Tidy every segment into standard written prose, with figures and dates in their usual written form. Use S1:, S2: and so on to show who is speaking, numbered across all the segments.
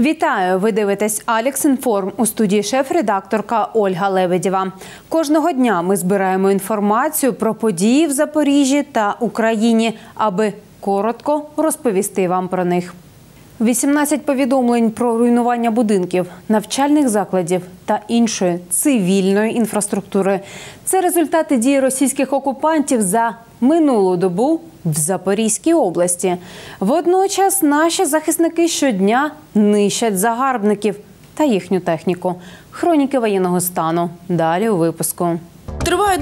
S1: Вітаю! Ви дивитесь «Алекс-Інформ», у студії шеф-редакторка Ольга Лебедєва. Кожного дня ми збираємо інформацію про події в Запоріжжі та Україні, аби коротко розповісти вам про них. 18 повідомлень про руйнування будинків, навчальних закладів та іншої цивільної інфраструктури. Це результати дії російських окупантів за минулу добу в Запорізькій області. Водночас наші захисники щодня нищать загарбників та їхню техніку. Хроніки воєнного стану. Далі у випуску.
S2: Триває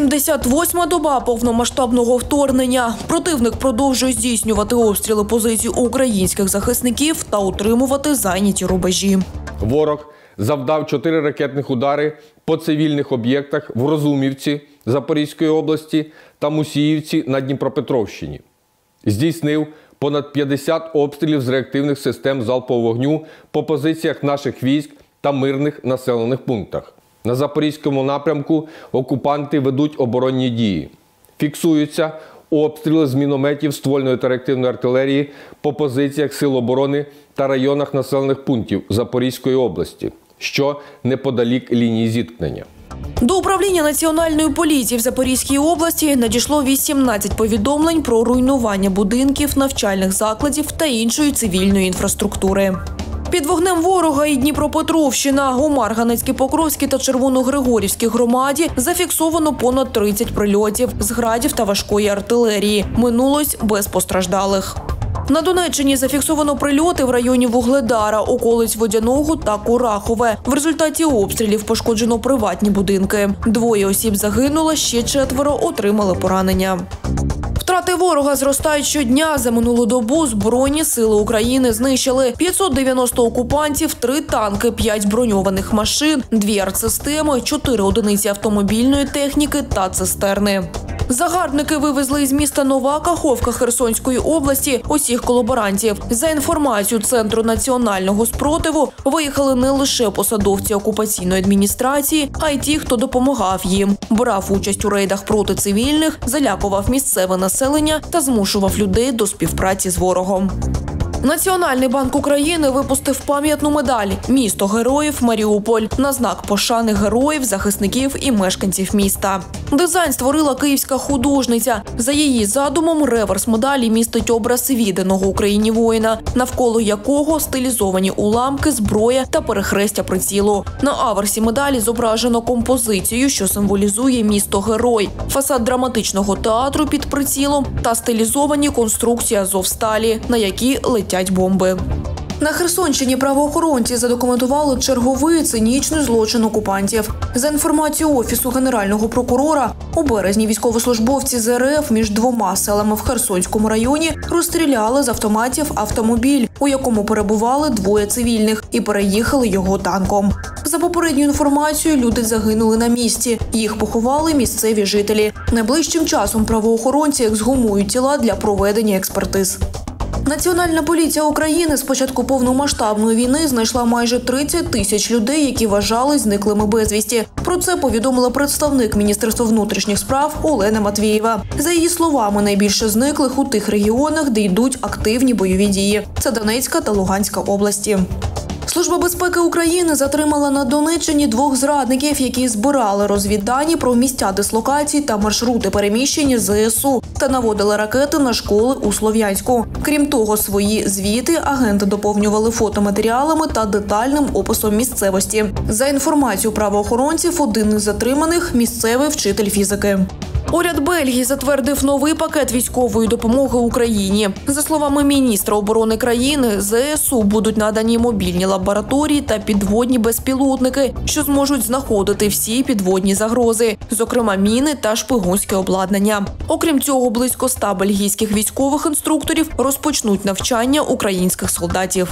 S2: 278-ма доба повномасштабного вторгнення. Противник продовжує здійснювати обстріли позицій українських захисників та утримувати зайняті рубежі.
S3: Ворог завдав 4 ракетних удари по цивільних об'єктах в Розумівці Запорізької області та Мусіївці на Дніпропетровщині. Здійснив понад 50 обстрілів з реактивних систем залпового вогню по позиціях наших військ та мирних населених пунктах. На Запорізькому напрямку окупанти ведуть оборонні дії. Фіксуються обстріли з мінометів ствольної та реактивної артилерії по позиціях Сил оборони та районах населених пунктів Запорізької області, що неподалік лінії зіткнення.
S2: До управління Національної поліції в Запорізькій області надійшло 18 повідомлень про руйнування будинків, навчальних закладів та іншої цивільної інфраструктури. Під вогнем ворога і Дніпропетровщина, у Марганецькій, Покровській та Червоногригорівській громаді зафіксовано понад 30 прильотів з градів та важкої артилерії. Минулось без постраждалих. На Донеччині зафіксовано прильоти в районі Вугледара, околиць Водяного та Курахове. В результаті обстрілів пошкоджено приватні будинки. 2 осіб загинуло, ще 4 отримали поранення. Втрати ворога зростають щодня. За минулу добу Збройні сили України знищили 590 окупантів, 3 танки, 5 броньованих машин, 2 артсистеми, 4 одиниці автомобільної техніки та цистерни. Загарбники вивезли із міста Нова Каховка Херсонської області усіх колаборантів. За інформацією Центру національного спротиву, виїхали не лише посадовці окупаційної адміністрації, а й ті, хто допомагав їм. Брав участь у рейдах проти цивільних, залякував місцеве населення та змушував людей до співпраці з ворогом. Національний банк України випустив пам'ятну медаль «Місто героїв Маріуполь» на знак пошани героїв, захисників і мешканців міста. Дизайн створила київська художниця. За її задумом, реверс медалі містить образ відданого Україні воїна, навколо якого стилізовані уламки, зброя та перехрестя прицілу. На аверсі медалі зображено композицію, що символізує місто-герой, фасад драматичного театру під прицілом та стилізовані конструкції Азовсталі, на які летять бомби. На Херсонщині правоохоронці задокументували черговий цинічний злочин окупантів. За інформацією Офісу Генерального прокурора, у березні військовослужбовці з РФ між 2 селами в Херсонському районі розстріляли з автоматів автомобіль, у якому перебували 2 цивільних, і переїхали його танком. За попередньою інформацією, люди загинули на місці. Їх поховали місцеві жителі. Найближчим часом правоохоронці ексгумують тіла для проведення експертиз. Національна поліція України з початку повномасштабної війни знайшла майже 30 тисяч людей, які вважались зниклими безвісті. Про це повідомила представник Міністерства внутрішніх справ Олена Матвієва. За її словами, найбільше зниклих у тих регіонах, де йдуть активні бойові дії. Це Донецька та Луганська області. Служба безпеки України затримала на Донеччині 2 зрадників, які збирали розвіддані про місця дислокацій та маршрути переміщення ЗСУ та наводили ракети на школи у Слов'янську. Крім того, свої звіти агенти доповнювали фотоматеріалами та детальним описом місцевості. За інформацією правоохоронців, один із затриманих – місцевий вчитель фізики. Уряд Бельгії затвердив новий пакет військової допомоги Україні. За словами міністра оборони країни, ЗСУ будуть надані мобільні лабораторії та підводні безпілотники, що зможуть знаходити всі підводні загрози, зокрема міни та шпигунське обладнання. Окрім цього, близько 100 бельгійських військових інструкторів розпочнуть навчання українських солдатів.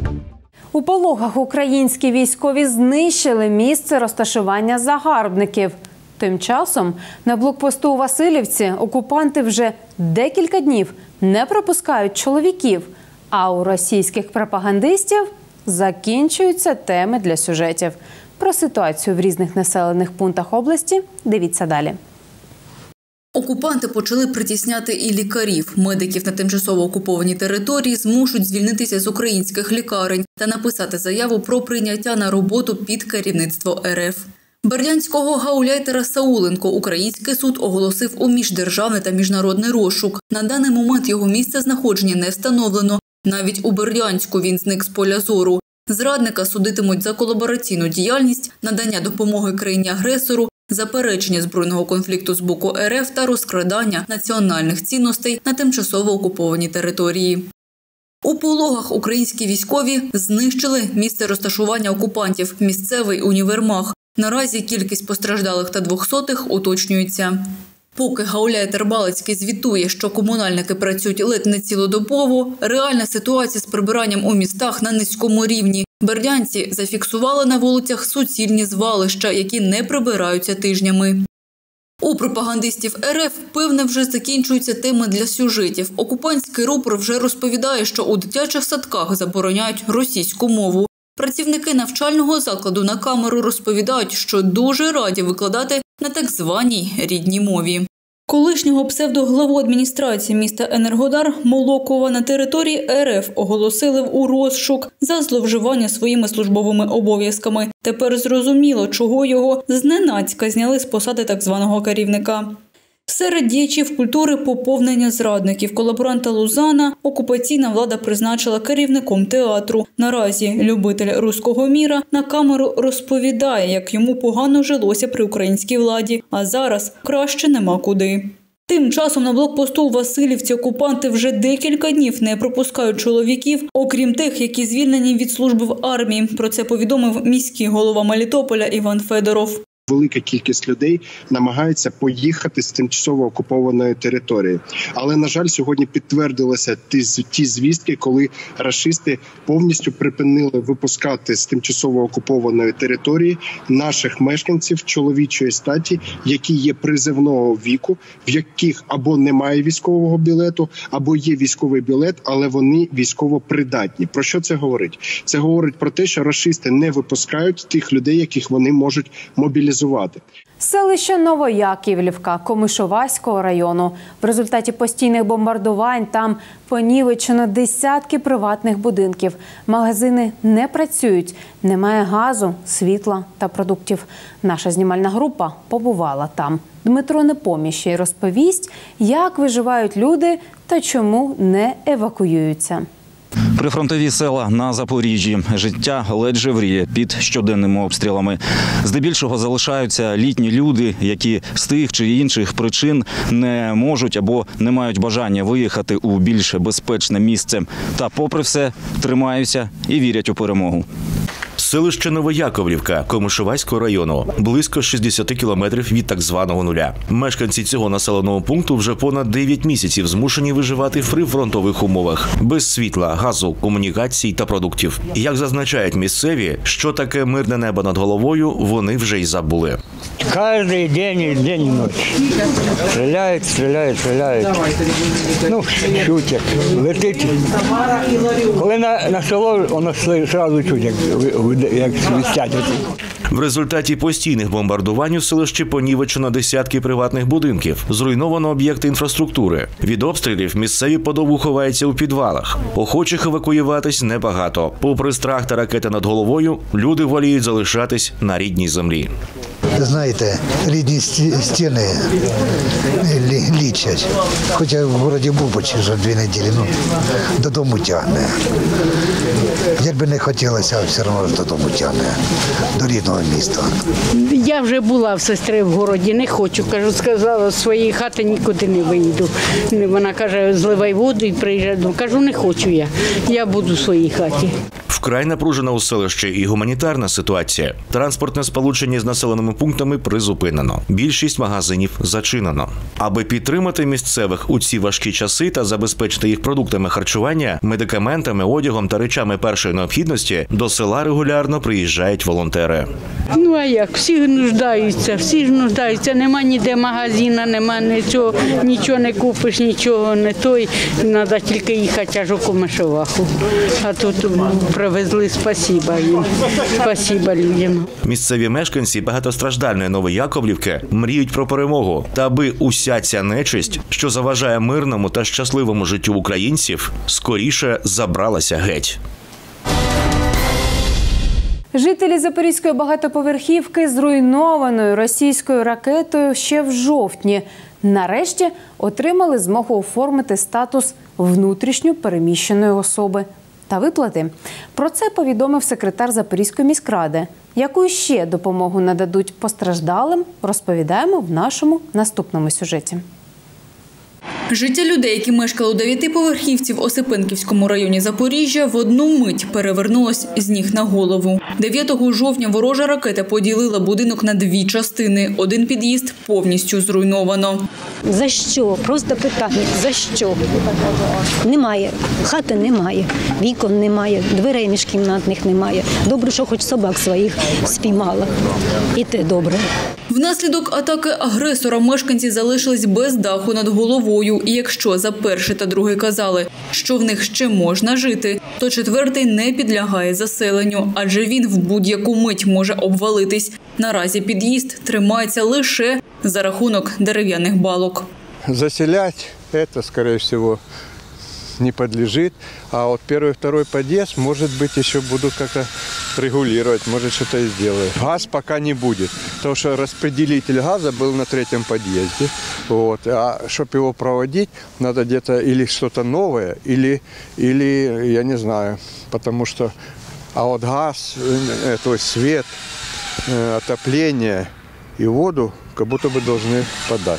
S1: У Пологах українські військові знищили місце розташування загарбників. Тим часом на блокпосту у Василівці окупанти вже декілька днів не пропускають чоловіків, а у російських пропагандистів закінчуються теми для сюжетів. Про ситуацію в різних населених пунктах області дивіться далі.
S4: Окупанти почали притісняти і лікарів. Медиків на тимчасово окупованій території змушують звільнитися з українських лікарень та написати заяву про прийняття на роботу під керівництво РФ. Бердянського гауляйтера Сауленко український суд оголосив у міждержавний та міжнародний розшук. На даний момент його місце знаходження не встановлено. Навіть у Бердянську він зник з поля зору. Зрадника судитимуть за колабораційну діяльність, надання допомоги країні-агресору, заперечення збройного конфлікту з боку РФ та розкрадання національних цінностей на тимчасово окупованій території. У Пологах українські військові знищили місце розташування окупантів – місцевий універмаг. Наразі кількість постраждалих та двохсотих уточнюється. Поки гауляйтер Балицький звітує, що комунальники працюють ледь не цілодобово, реальна ситуація з прибиранням у містах на низькому рівні. Бердянці зафіксували на вулицях суцільні звалища, які не прибираються тижнями. У пропагандистів РФ, певне, вже закінчуються теми для сюжетів. Окупантський рупор вже розповідає, що у дитячих садках забороняють російську мову. Працівники навчального закладу на камеру розповідають, що дуже раді викладати на так званій рідній мові. Колишнього псевдоглаву адміністрації міста Енергодар Молокова на території РФ оголосили у розшук за зловживання своїми службовими обов'язками. Тепер зрозуміло, чого його зненацька зняли з посади так званого керівника. Серед діячів культури поповнення зрадників. Колаборанта Лузана окупаційна влада призначила керівником театру. Наразі любитель руського міра на камеру розповідає, як йому погано жилося при українській владі, а зараз краще нема куди. Тим часом на блокпосту у Василівці окупанти вже декілька днів не пропускають чоловіків, окрім тих, які звільнені від служби в армії. Про це повідомив міський голова Мелітополя Іван Федоров.
S5: Велика кількість людей намагається поїхати з тимчасово окупованої території. Але, на жаль, сьогодні підтвердилися ті звістки, коли рашисти повністю припинили випускати з тимчасово окупованої території наших мешканців чоловічої статі, які є призовного віку, в яких або немає військового білету, або є військовий білет, але вони військово придатні. Про що це говорить? Це говорить про те, що рашисти не випускають тих людей, яких вони можуть мобілізувати.
S1: Селище Новояківлівка Комишоваського району. В результаті постійних бомбардувань там понівечено десятки приватних будинків. Магазини не працюють, немає газу, світла та продуктів. Наша знімальна група побувала там. Дмитро Непоміщий розповість, як виживають люди та чому не евакуюються.
S6: Прифронтові села на Запоріжжі. Життя ледь жевріє під щоденними обстрілами. Здебільшого залишаються літні люди, які з тих чи інших причин не можуть або не мають бажання виїхати у більш безпечне місце. Та попри все тримаються і вірять у перемогу.
S7: Селище Новояковлівка Комишоваського району, близько 60 кілометрів від так званого нуля. Мешканці цього населеного пункту вже понад 9 місяців змушені виживати в прифронтових умовах. Без світла, газу, комунікацій та продуктів. Як зазначають місцеві, що таке мирне небо над головою, вони вже й забули.
S8: Кожен день і ніч. Стріляють. Ну, чуть, летить. Коли на село, воно одразу чуть, як свистять.
S7: В результаті постійних бомбардувань у селищі понівечено десятки приватних будинків, зруйновано об'єкти інфраструктури. Від обстрілів місцеві подовгу ховаються у підвалах. Охочих евакуюватись небагато. Попри страх та ракети над головою, люди воліють залишатись на рідній землі.
S9: Знаєте, рідні стіни лічать. Хоча в місті був почти вже 2 неділі, додому тягне. Як би не хотілося, все одно додому тягне, до рідного міста.
S10: Я вже була в сестри в місті, не хочу. Кажу, сказала, з своєї хати нікуди не вийду. Вона каже, зливай воду і приїжджай. Кажу, не хочу я буду в своїй хаті.
S7: Вкрай напружена у селищі і гуманітарна ситуація. Транспортне сполучення з населеними пунктами призупинено. Більшість магазинів зачинено. Аби підтримати місцевих у ці важкі часи та забезпечити їх продуктами харчування, медикаментами, одягом та речами першої необхідності, до села регулярно приїжджають волонтери.
S10: Ну а як? Всі ж нуждаються. Нема ніде магазина, нема нічого не купиш, нічого не той. Треба тільки їхати аж у Комишоваху. А тут привезли завезли. Спасіба їм. Спасіба людям.
S7: Місцеві мешканці багатостраждальної Новояковлівки мріють про перемогу, та аби уся ця нечисть, що заважає мирному та щасливому життю українців, скоріше забралася геть.
S1: Жителі Запорізької багатоповерхівки, зруйнованою російською ракетою ще в жовтні, нарешті отримали змогу оформити статус внутрішньо переміщеної особи та виплати. Про це повідомив секретар Запорізької міськради. Яку ще допомогу нададуть постраждалим, розповідаємо в нашому наступному сюжеті.
S4: Життя людей, які мешкали у 9-поверхівці в Осипенківському районі Запоріжжя, в одну мить перевернулось з ніг на голову. 9 жовтня ворожа ракета поділила будинок на 2 частини. Один під'їзд повністю зруйновано.
S11: За що? Просто питання. За що? Немає. Хати немає, вікон немає, дверей міжкімнатних немає. Добре, що хоч собак своїх спіймала. І те добре.
S4: Внаслідок атаки агресора мешканці залишились без даху над головою. І якщо за перший та другий казали, що в них ще можна жити, то 4-й не підлягає заселенню, адже він в будь-яку мить може обвалитись. Наразі під'їзд тримається лише за рахунок дерев'яних балок.
S12: Заселять це, скоріше всього, не подлежит. А вот первый, второй подъезд, может быть, еще буду как-то регулировать, может, что-то и сделаю. Газ пока не будет, потому что распределитель газа был на 3-м подъезде. Вот. А чтобы его проводить, надо где-то или что-то новое, или я не знаю, потому что... А вот газ, то есть свет, отопление и воду как будто бы должны подать.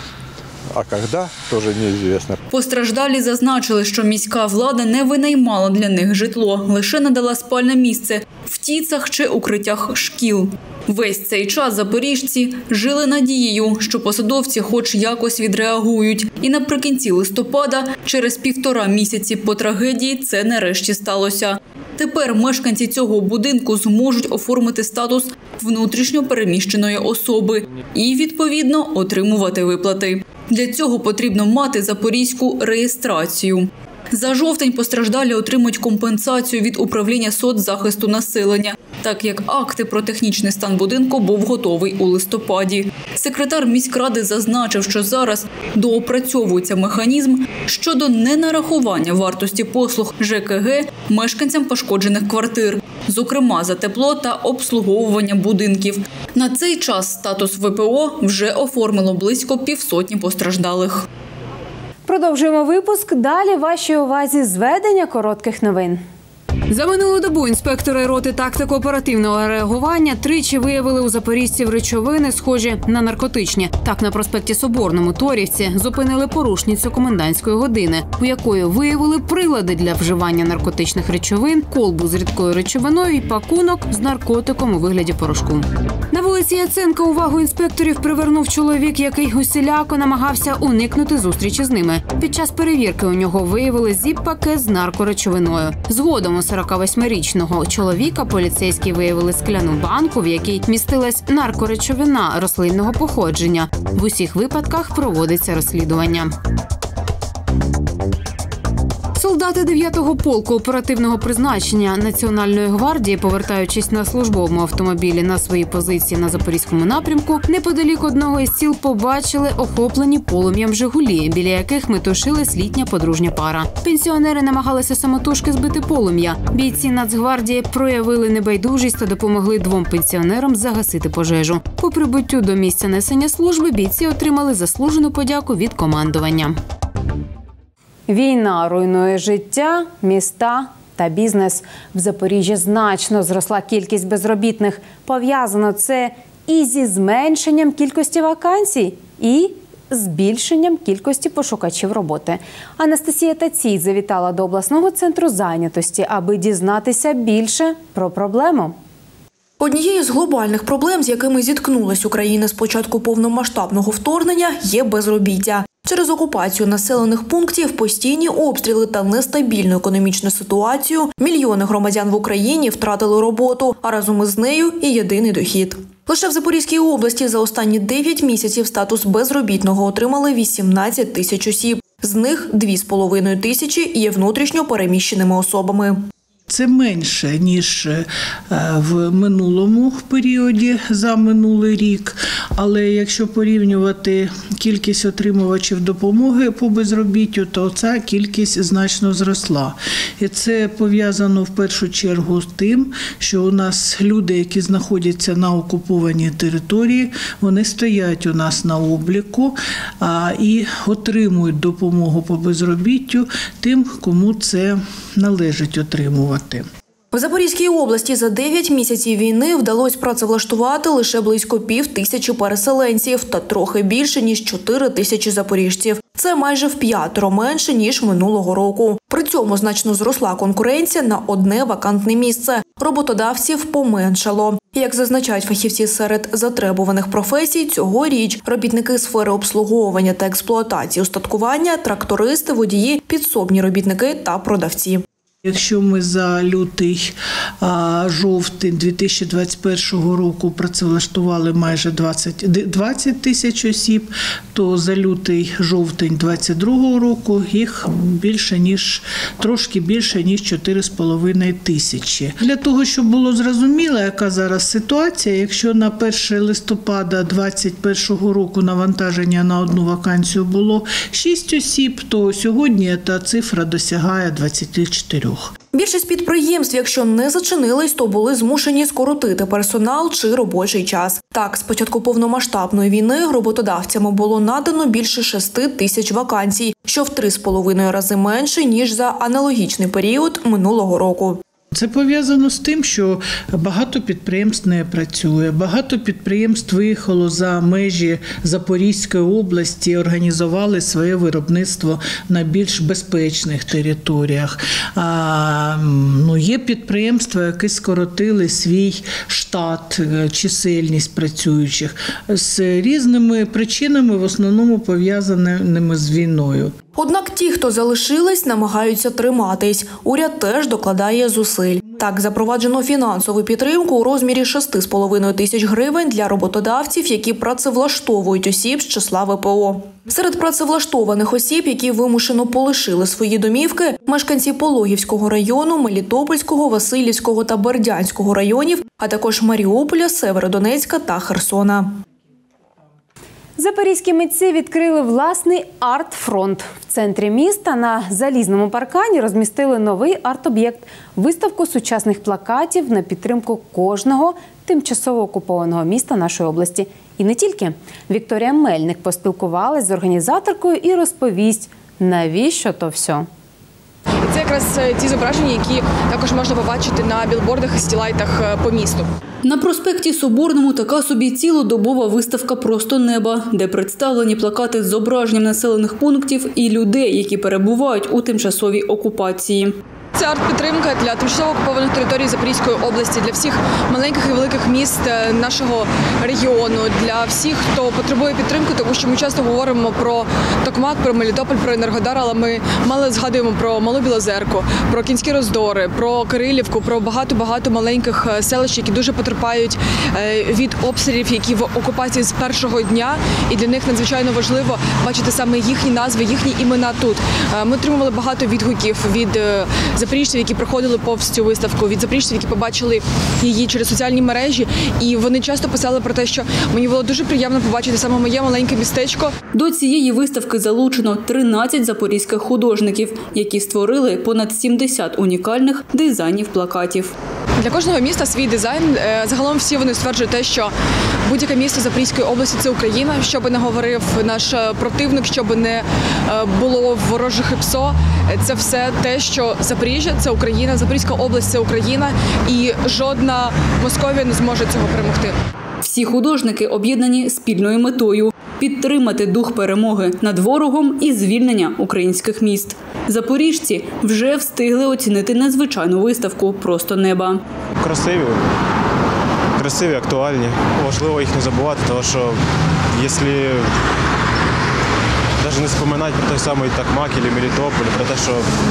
S12: А коли – теж неізвісно.
S4: Постраждалі зазначили, що міська влада не винаймала для них житло, лише надала спальне місце в ТІЦах чи укриттях шкіл. Весь цей час запоріжці жили надією, що посадовці хоч якось відреагують. І наприкінці листопада, через 1,5 місяці по трагедії, це нарешті сталося. Тепер мешканці цього будинку зможуть оформити статус внутрішньо переміщеної особи і, відповідно, отримувати виплати. Для цього потрібно мати запорізьку реєстрацію. За жовтень постраждалі отримують компенсацію від управління соцзахисту населення, так як акти про технічний стан будинку був готовий у листопаді. Секретар міськради зазначив, що зараз доопрацьовується механізм щодо ненарахування вартості послуг ЖКГ мешканцям пошкоджених квартир, зокрема за тепло та обслуговування будинків. На цей час статус ВПО вже оформило близько 500 постраждалих.
S1: Продовжуємо випуск. Далі вашій увазі зведення коротких новин. За минулу добу інспектори роти тактико-оперативного реагування тричі виявили у запоріжців речовини, схожі на наркотичні. Так, на проспекті Соборному Торівці зупинили порушницю комендантської години, у якої виявили прилади для вживання наркотичних речовин, колбу з рідкою речовиною і пакунок з наркотиком у вигляді порошку. На вулиці Яценка увагу інспекторів привернув чоловік, який усіляко намагався уникнути зустрічі з ними. Під час перевірки у нього виявили зіп-пакет з наркоречовиною. Згодом у 48-річного чоловіка поліцейські виявили скляну банку, в якій містилась наркоречовина рослинного походження. В усіх випадках проводиться розслідування. Солдати 9-го полку оперативного призначення Національної гвардії, повертаючись на службовому автомобілі на свої позиції на Запорізькому напрямку, неподалік одного із сіл побачили охоплені полум'ям «Жигулі», біля яких метушилась літня подружня пара. Пенсіонери намагалися самотужки збити полум'я. Бійці Нацгвардії проявили небайдужість та допомогли 2 пенсіонерам загасити пожежу. По прибуттю до місця несення служби бійці отримали заслужену подяку від командування. Війна руйнує життя, міста та бізнес. В Запоріжжі значно зросла кількість безробітних. Пов'язано це і зі зменшенням кількості вакансій, і збільшенням кількості пошукачів роботи. Анастасія Тацій завітала до обласного центру зайнятості, аби дізнатися більше про проблему.
S2: Однією з глобальних проблем, з якими зіткнулась Україна з початку повномасштабного вторгнення, є безробіття. Через окупацію населених пунктів, постійні обстріли та нестабільну економічну ситуацію мільйони громадян в Україні втратили роботу, а разом із нею і єдиний дохід. Лише в Запорізькій області за останні 9 місяців статус безробітного отримали 18 тисяч осіб. З них 2,5 тисячі є внутрішньо переміщеними особами.
S13: Це менше, ніж в минулому періоді за минулий рік, але якщо порівнювати кількість отримувачів допомоги по безробіттю, то ця кількість значно зросла. І це пов'язано в першу чергу з тим, що у нас люди, які знаходяться на окупованій території, вони стоять у нас на обліку і отримують допомогу по безробіттю тим, кому це належить отримувати.
S2: В Запорізькій області за 9 місяців війни вдалося працевлаштувати лише близько 5000 переселенців та трохи більше, ніж 4000 запоріжців. Це майже в5 менше, ніж минулого року. При цьому значно зросла конкуренція на одне вакантне місце. Роботодавців поменшало. Як зазначають фахівці серед затребуваних професій, цьогоріч робітники сфери обслуговування та експлуатації устаткування, трактористи, водії, підсобні робітники та продавці.
S13: Якщо ми за лютий-жовтень 2021 року працевлаштували майже 20 тисяч осіб, то за лютий-жовтень 2022 року їх трошки більше, ніж 4,5 тисячі. Для того, щоб було зрозуміло, яка зараз ситуація, якщо на 1 листопада 2021 року навантаження на одну вакансію було 6 осіб, то сьогодні та цифра досягає 24.
S2: Більшість підприємств, якщо не зачинились, то були змушені скоротити персонал чи робочий час. Так, з початку повномасштабної війни роботодавцями було надано більше 6 тисяч вакансій, що в 3,5 рази менше, ніж за аналогічний період минулого року.
S13: Це пов'язано з тим, що багато підприємств не працює, багато підприємств виїхало за межі Запорізької області, організували своє виробництво на більш безпечних територіях. Є підприємства, які скоротили свій штат, чисельність працюючих з різними причинами, в основному пов'язаними з війною.
S2: Однак ті, хто залишились, намагаються триматись. Уряд теж докладає зусиль. Так, запроваджено фінансову підтримку у розмірі 6,5 тисяч гривень для роботодавців, які працевлаштовують осіб з числа ВПО. Серед працевлаштованих осіб, які вимушено полишили свої домівки, мешканці Пологівського району, Мелітопольського, Василівського та Бердянського районів, а також Маріуполя, Северодонецька та Херсона.
S1: Запорізькі митці відкрили власний арт-фронт. В центрі міста на Залізному паркані розмістили новий арт-об'єкт – виставку сучасних плакатів на підтримку кожного тимчасово окупованого міста нашої області. І не тільки. Вікторія Мельник поспілкувалась з організаторкою і розповість, навіщо то все.
S14: Це якраз ті зображення, які також можна побачити на білбордах і стілайтах по місту.
S4: На проспекті Соборному така собі цілодобова виставка «Просто неба», де представлені плакати з зображенням населених пунктів і людей, які перебувають у тимчасовій окупації.
S14: Це арт-підтримка для тимчасово окупованих територій Запорізької області, для всіх маленьких і великих міст нашого регіону, для всіх, хто потребує підтримки, тому що ми часто говоримо про Токмак, про Мелітополь, про Енергодар, але ми мало згадуємо про Малу Білозерку, про Кінські Роздори, про Кирилівку, про багато-багато маленьких селищ, які дуже потерпають від обстрілів, які в окупації з першого дня, і для них надзвичайно важливо бачити саме їхні назви, їхні імена тут. Ми отримували багато відгуків від запоріжців, які проходили повз цю виставку, від запоріжців, які побачили її через соціальні мережі, і вони часто писали про те, що мені було дуже приємно побачити саме моє маленьке містечко.
S4: До цієї виставки залучено 13 запорізьких художників, які створили понад 70 унікальних дизайнів плакатів.
S14: Для кожного міста свій дизайн. Загалом всі вони стверджують те, що будь-яке місто Запорізької області – це Україна. Що би не говорив наш противник, що би не було ворожих ПСО, це все те, що Запоріжжя – це Україна, Запорізька область – це Україна, і жодна Московія не зможе цього перемогти.
S4: Всі художники об'єднані спільною метою – підтримати дух перемоги над ворогом і звільнення українських міст. Запоріжці вже встигли оцінити незвичайну виставку «Просто неба».
S15: Красиві, актуальні. Важливо їх не забувати, тому що якщо навіть не згадувати про той самий Токмак або Мелітополь, про те, що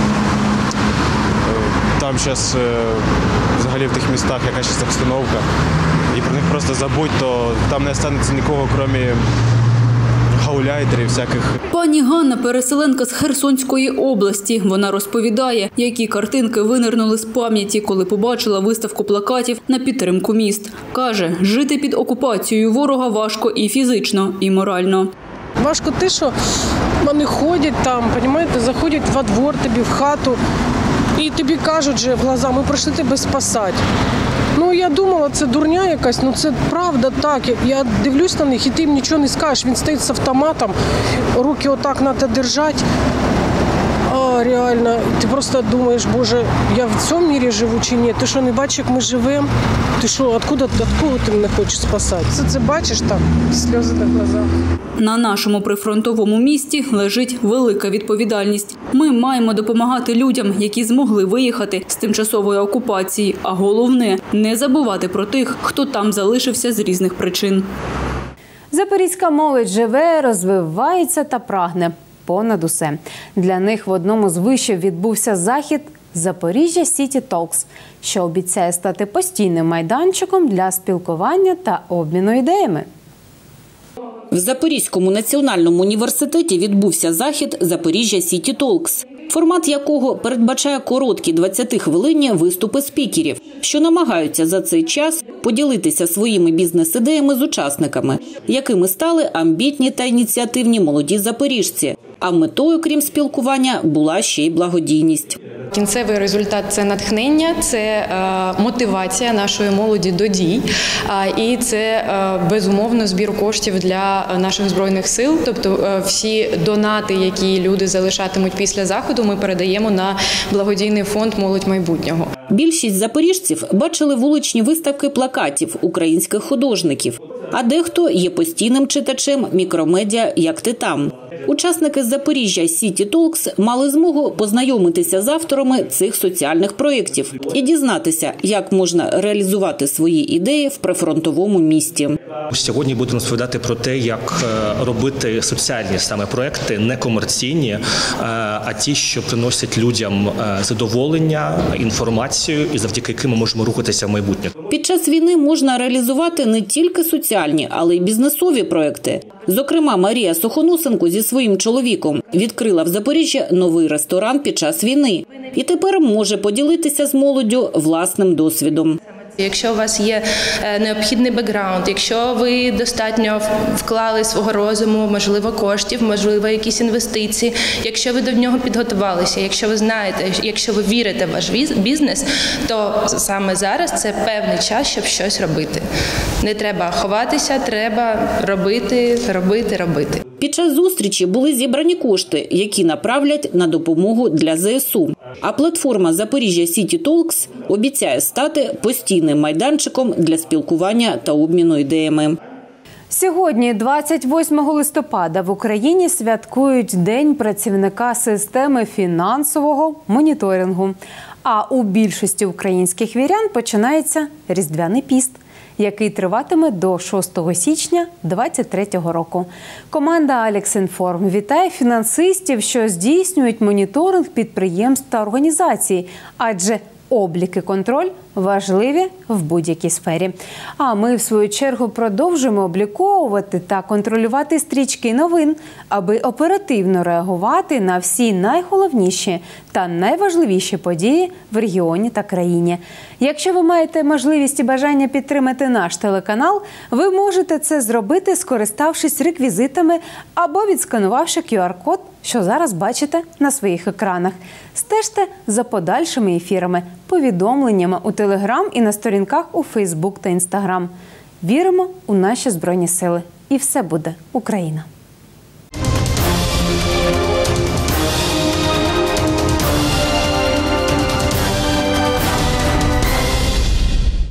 S15: там зараз взагалі в тих містах якась обстановка, і про них просто забудь, то там не залишиться нікого, крім гауляйтерів всяких.
S4: Пані Ганна – переселенка з Херсонської області. Вона розповідає, які картинки винирнули з пам'яті, коли побачила виставку плакатів на підтримку міст. Каже, жити під окупацією ворога важко і фізично, і морально.
S16: Важко те, що вони ходять там, розумієте, заходять во двор тобі, в хату, і тобі кажуть же в глаза, ми прийшли тебе спасати. Ну, я думала, це дурня якась, ну це правда так. Я дивлюсь на них, і ти їм нічого не скажеш. Він стоїть з автоматом, руки отак треба держати. Реально, ти просто думаєш, Боже, я в цьому світі живу чи ні? Ти що, не бачиш, як ми живемо? Ти що, откуда ти мене хочеш спасати? Це бачиш там, сльози на глазах.
S4: На нашому прифронтовому місті лежить велика відповідальність. Ми маємо допомагати людям, які змогли виїхати з тимчасової окупації. А головне – не забувати про тих, хто там залишився з різних причин.
S1: Запорізька молодь живе, розвивається та прагне. Понад усе. Для них в одному з вишів відбувся захід «Запоріжжя Сіті Толкс», що обіцяє стати постійним майданчиком для спілкування та обміну ідеями.
S17: В Запорізькому національному університеті відбувся захід «Запоріжжя Сіті Толкс», формат якого передбачає короткі 20-хвилинні виступи спікерів, що намагаються за цей час поділитися своїми бізнес-ідеями з учасниками, якими стали амбітні та ініціативні молоді запоріжці. А метою, крім спілкування, була ще й благодійність.
S18: Кінцевий результат – це натхнення, це мотивація нашої молоді до дій. І це, безумовно, збір коштів для наших Збройних сил. Тобто всі донати, які люди залишатимуть після заходу, ми передаємо на благодійний фонд «Молодь майбутнього».
S17: Більшість запоріжців бачили вуличні виставки плакатів українських художників, а дехто є постійним читачем мікромедіа «Як ти там». Учасники з Запоріжжя Сіті Толкс мали змогу познайомитися з авторами цих соціальних проєктів і дізнатися, як можна реалізувати свої ідеї в прифронтовому місті.
S19: Сьогодні будемо розповідати про те, як робити соціальні саме проєкти, не комерційні, а ті, що приносять людям задоволення, інформацію і завдяки яким ми можемо рухатися в майбутнє.
S17: Під час війни можна реалізувати не тільки соціальні, але й бізнесові проєкти. Зокрема, Марія Сухоносенко зі своїм чоловіком відкрила в Запоріжжі новий ресторан під час війни. І тепер може поділитися з молоддю власним досвідом.
S20: Якщо у вас є необхідний бекграунд, якщо ви достатньо вклали свого розуму, можливо, коштів, можливо, якісь інвестиції, якщо ви до нього підготувалися, якщо ви знаєте, якщо ви вірите в ваш бізнес, то саме зараз це певний час, щоб щось робити. Не треба ховатися, треба робити.
S17: Під час зустрічі були зібрані кошти, які направлять на допомогу для ЗСУ. А платформа «Запоріжжя Сіті Толкс» обіцяє стати постійним майданчиком для спілкування та обміну ідеями.
S1: Сьогодні, 28 листопада, в Україні святкують День працівника системи фінансового моніторингу. А у більшості українських вірян починається Різдвяний піст, який триватиме до 6 січня 2023 року. Команда «Алексінформ» вітає фінансистів, що здійснюють моніторинг підприємств та організацій, адже облік і контроль важливі в будь-якій сфері. А ми, в свою чергу, продовжуємо обліковувати та контролювати стрічки новин, аби оперативно реагувати на всі найголовніші та найважливіші події в регіоні та країні. Якщо ви маєте можливість і бажання підтримати наш телеканал, ви можете це зробити, скориставшись реквізитами або відсканувавши QR-код, що зараз бачите на своїх екранах. Стежте за подальшими ефірами, повідомленнями у Телеграм і на сторінках у Фейсбук та Інстаграм. Віримо у наші Збройні Сили. І все буде Україна!